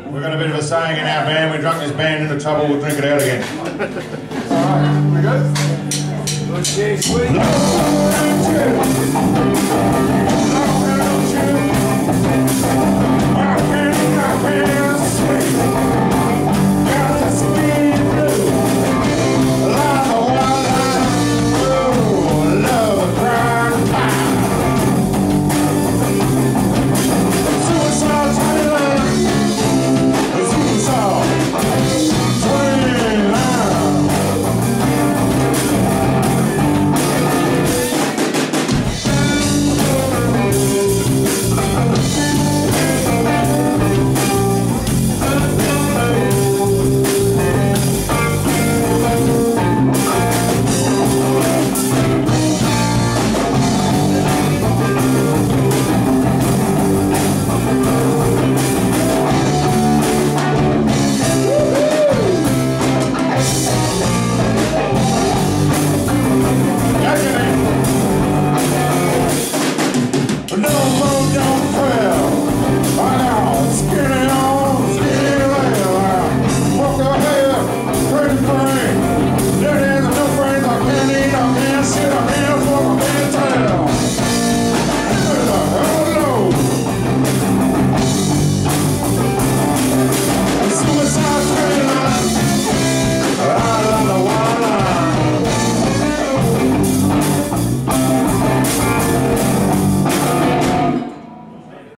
We've got a bit of a saying in our band, we drunk this band into trouble, we'll drink it out again. Alright, we good? Let's see, sweet. Sit up here.